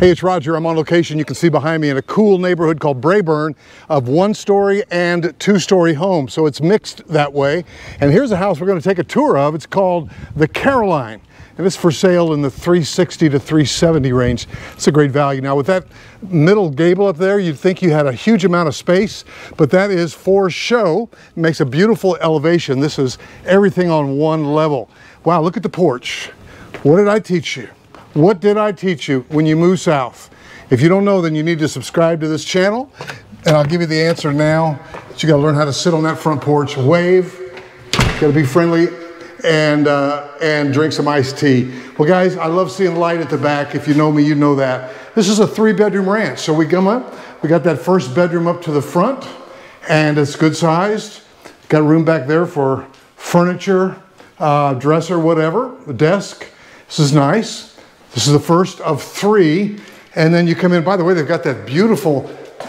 Hey, it's Roger. I'm on location. You can see behind me in a cool neighborhood called Braeburn of 1-story and 2-story homes. So it's mixed that way. And here's a house we're going to take a tour of. It's called the Caroline. And it's for sale in the $360 to $370 range. It's a great value. Now with that middle gable up there, you'd think you had a huge amount of space, but that is for show. It makes a beautiful elevation. This is everything on one level. Wow, look at the porch. What did I teach you? What did I teach you when you move south? If you don't know, then you need to subscribe to this channel, and I'll give you the answer now. But you got to learn how to sit on that front porch, wave, got to be friendly, and drink some iced tea. Well, guys, I love seeing light at the back. If you know me, you know that. This is a 3-bedroom ranch. So we come up, we got that first bedroom up to the front, and it's good sized. Got room back there for furniture, dresser, whatever, a desk. This is nice. This is the first of 3. And then you come in, by the way, they've got that beautiful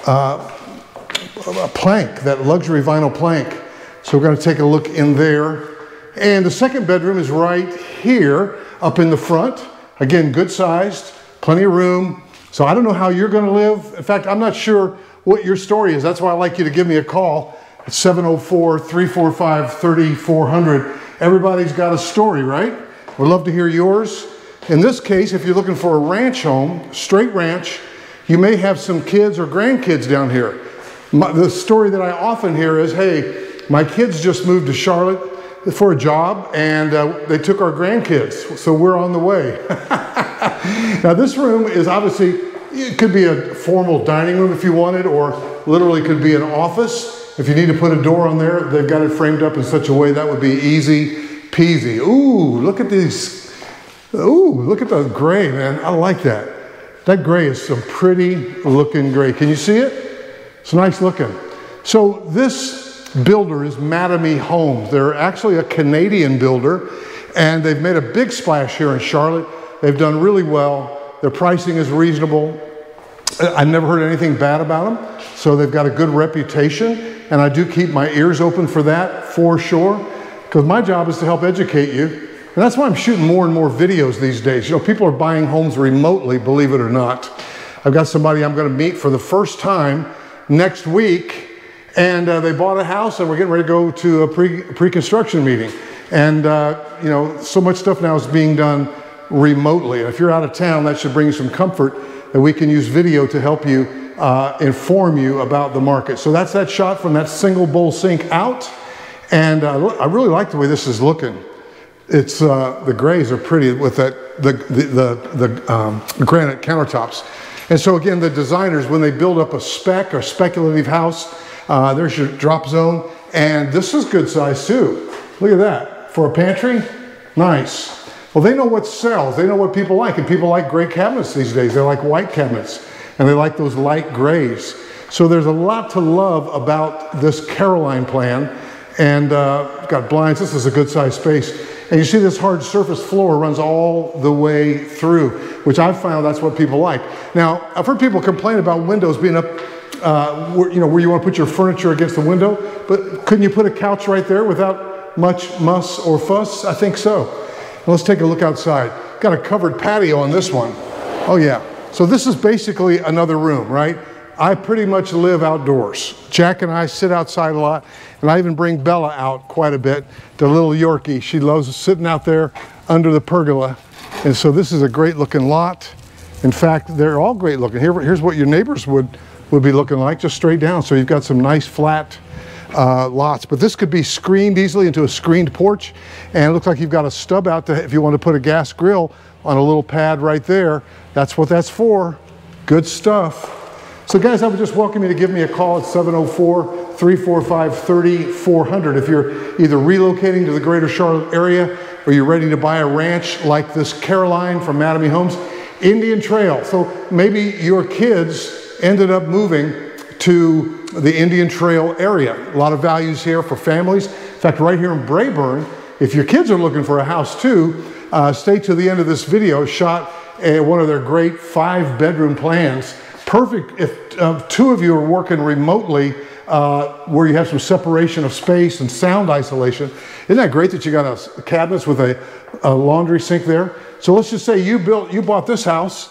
plank, that luxury vinyl plank. So we're going to take a look in there. And the second bedroom is right here up in the front. Again, good sized, plenty of room. So I don't know how you're going to live. In fact, I'm not sure what your story is. That's why I'd like you to give me a call at 704-345-3400. Everybody's got a story, right? We'd love to hear yours. In this case, if you're looking for a ranch home, straight ranch, you may have some kids or grandkids down here. The story that I often hear is, hey, my kids just moved to Charlotte for a job, and they took our grandkids, so we're on the way. Now this room is obviously, it could be a formal dining room if you wanted, or literally could be an office. If you need to put a door on there, they've got it framed up in such a way that would be easy peasy. Ooh, look at these. Ooh, look at the gray, man. I like that. That gray is some pretty looking gray. Can you see it? It's nice looking. So this builder is Mattamy Homes. They're actually a Canadian builder, and they've made a big splash here in Charlotte. They've done really well. Their pricing is reasonable. I've never heard anything bad about them. So they've got a good reputation, and I do keep my ears open for that, for sure, because my job is to help educate you. And that's why I'm shooting more and more videos these days. You know, people are buying homes remotely, believe it or not. I've got somebody I'm going to meet for the first time next week, and they bought a house, and we're getting ready to go to a pre-construction meeting. And, you know, so much stuff now is being done remotely. And if you're out of town, that should bring you some comfort that we can use video to help you inform you about the market. So that's that shot from that single bowl sink out. And I really like the way this is looking. It's the grays are pretty with that the granite countertops. And so again, the designers, when they build up a spec or speculative house, there's your drop zone, and this is good size too. Look at that for a pantry. Nice. Well, they know what sells. They know what people like, and people like gray cabinets these days. They like white cabinets, and they like those light grays. So there's a lot to love about this Caroline plan, and got blinds. This is a good size space. And you see this hard surface floor runs all the way through, which I've found that's what people like. Now, I've heard people complain about windows being up, where you want to put your furniture against the window, but couldn't you put a couch right there without much muss or fuss? I think so. Now, let's take a look outside. Got a covered patio on this one. Oh yeah. So this is basically another room, right? I pretty much live outdoors. Jack and I sit outside a lot, and I even bring Bella out quite a bit, the little Yorkie. She loves sitting out there under the pergola. And so this is a great looking lot. In fact, they're all great looking. Here's what your neighbors would be looking like, just straight down. So you've got some nice flat lots. But this could be screened easily into a screened porch. And it looks like you've got a stub out to, if you want to put a gas grill on a little pad right there. That's what that's for. Good stuff. So guys, I would just welcome you to give me a call at 704-345-3400 if you're either relocating to the greater Charlotte area or you're ready to buy a ranch like this Caroline from Mattamy Homes. Indian Trail. So maybe your kids ended up moving to the Indian Trail area. A lot of values here for families. In fact, right here in Braeburn, if your kids are looking for a house too, stay to the end of this video. Shot one of their great 5-bedroom plans. Perfect if 2 of you are working remotely where you have some separation of space and sound isolation. Isn't that great that you got cabinets with a laundry sink there? So let's just say you bought this house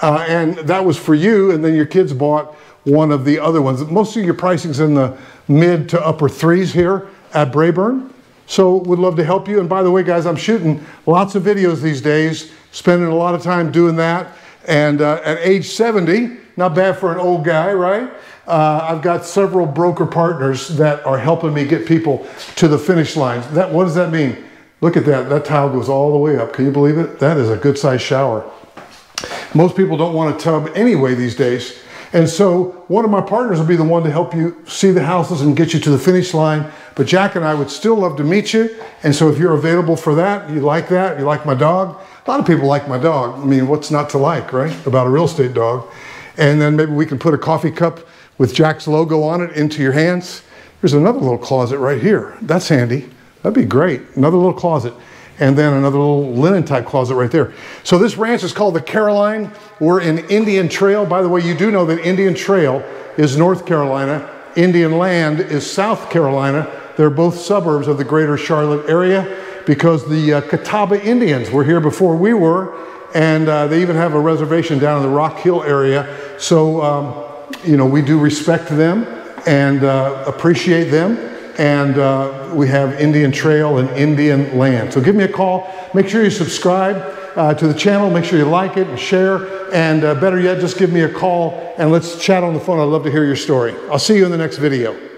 and that was for you, and then your kids bought one of the other ones. Most of your pricing's in the mid to upper threes here at Braeburn. So would love to help you. And by the way, guys, I'm shooting lots of videos these days, spending a lot of time doing that. And at age 70, not bad for an old guy, right? I've got several broker partners that are helping me get people to the finish line. What does that mean? Look at that. That tile goes all the way up. Can you believe it? That is a good sized shower. Most people don't want a tub anyway these days. And so one of my partners will be the one to help you see the houses and get you to the finish line. But Jack and I would still love to meet you. And so if you're available for that, you like my dog. A lot of people like my dog. I mean, what's not to like, right? About a real estate dog. And then maybe we can put a coffee cup with Jack's logo on it into your hands. There's another little closet right here. That's handy. That'd be great. Another little closet. And then another little linen type closet right there. So this ranch is called the Caroline. We're in Indian Trail. By the way, you do know that Indian Trail is North Carolina. Indian Land is South Carolina. They're both suburbs of the greater Charlotte area because the Catawba Indians were here before we were. And they even have a reservation down in the Rock Hill area. So, you know, we do respect them and appreciate them. And we have Indian Trail and Indian Land. So give me a call. Make sure you subscribe to the channel. Make sure you like it and share. And better yet, just give me a call and let's chat on the phone. I'd love to hear your story. I'll see you in the next video.